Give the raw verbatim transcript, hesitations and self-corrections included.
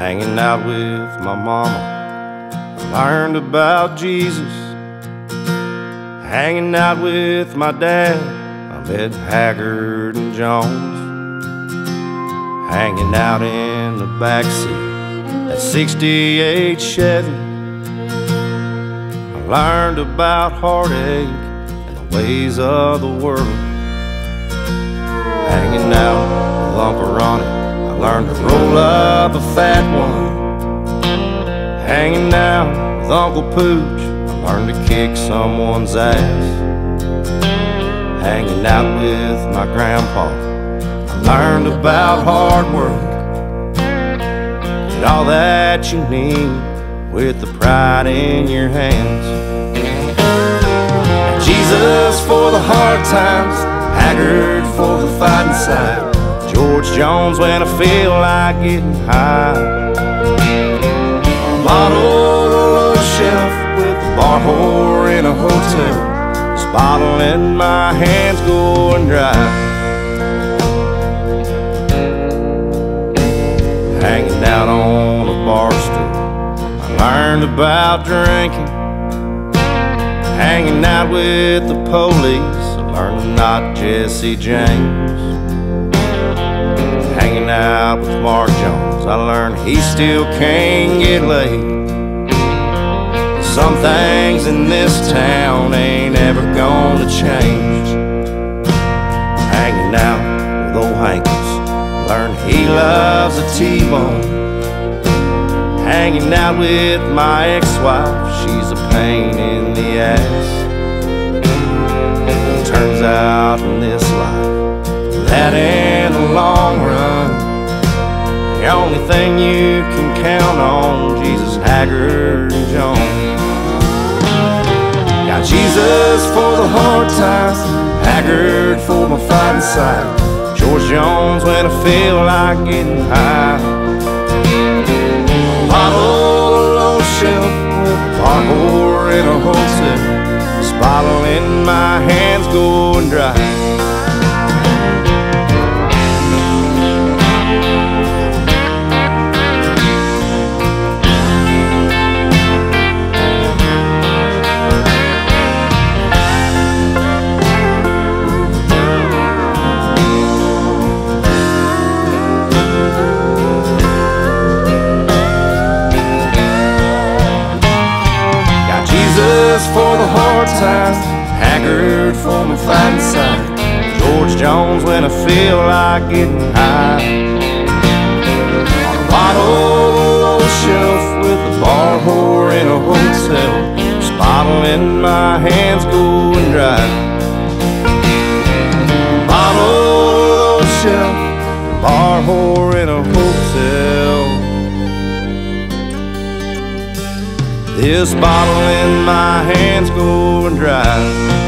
hanging out with my mama. I learned about Jesus. Hanging out with my dad, I met Haggard and Jones. Hanging out in the backseat, that sixty-eight Chevy, I learned about heartache and the ways of the world. Hanging out with Uncle Ronnie, I learned to roll up a fat one. Hanging out with Uncle Pooch, I learned to kick someone's ass. Hanging out with my grandpa, I learned about hard work. Get all that you need with the pride in your hands. And Jesus for the hard times, Haggard for the fighting side, George Jones when I feel like getting high. A bottle on a shelf with a bar whore in a hotel, this bottle in my hands going dry. Hanging out on a bar stool, I learned about drinking. Hanging out with the police, I learned not Jesse James. Hanging out with Mark Jones, I learned he still can't get laid. Some things in this town ain't ever gonna change. Hanging out with old Hankins, learned he loves a T-bone. Hanging out with my ex-wife, she's a pain in the ass. It turns out in this life, that in the long run, the only thing you can count on, Jesus, Haggard and Jones. Got Jesus for the hard times, Haggard for my fighting side, George Jones when I feel like getting high. A bottle on a shelf with a bar whore in a hotel, this bottle in my hands going dry. For the hard times, Haggard for my fighting side, George Jones when I feel like getting high. On a bottle on a shelf with a bar whore in a hotel, this bottle in my hands going dry. Bottle on a shelf, bar whore in a hotel, this bottle in my hands going dry.